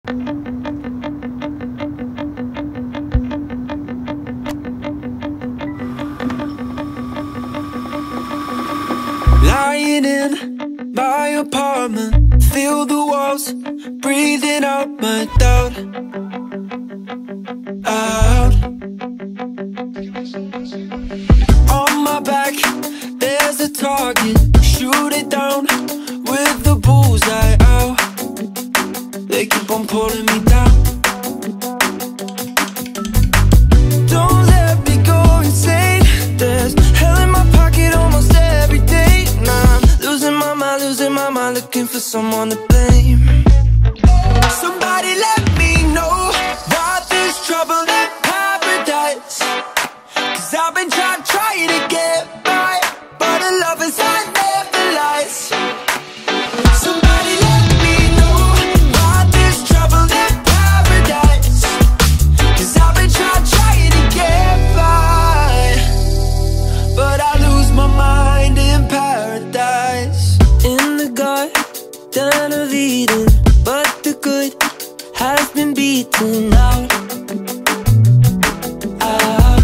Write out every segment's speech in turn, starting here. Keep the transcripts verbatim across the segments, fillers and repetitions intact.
Lying in my apartment, feel the walls, breathing out my doubt, out. On my back, there's a target, shoot it down with the bullseye out. They keep on pulling me down. Don't let me go insane. There's hell in my pocket almost every day. Now I'm losing my mind, losing my mind, looking for someone to blame. Somebody let me know why there's trouble in paradise. Cause I've been trying, trying to get by, but a love inside never lies. Somebody let me know why there's trouble in paradise. Cause I've been trying, trying to get by, but I lose my mind in paradise. In the Garden of Eden, but the good has been beaten out, out,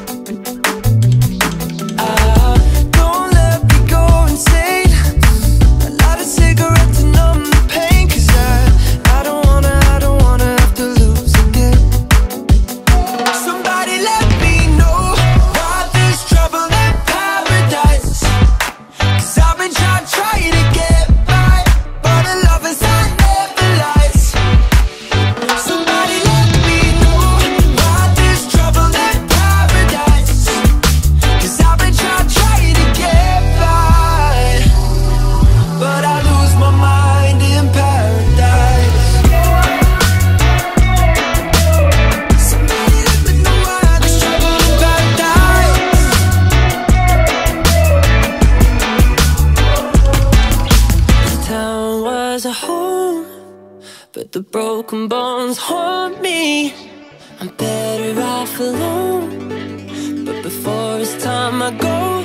out. Don't let me go insane. I light a cigarette to numb the pain. Cause I, I don't wanna, I don't wanna have to lose again. Somebody let me know why there's trouble in paradise. Cause I've been trying, trying to get by, but a love inside never lies. Somebody let me know why there's trouble in paradise. Cause I've been trying, trying to get by, but I lose my mind in paradise. Somebody let me know why there's trouble in paradise. The town was a home, but the broken bones haunt me. I'm better off alone, but before it's time I go.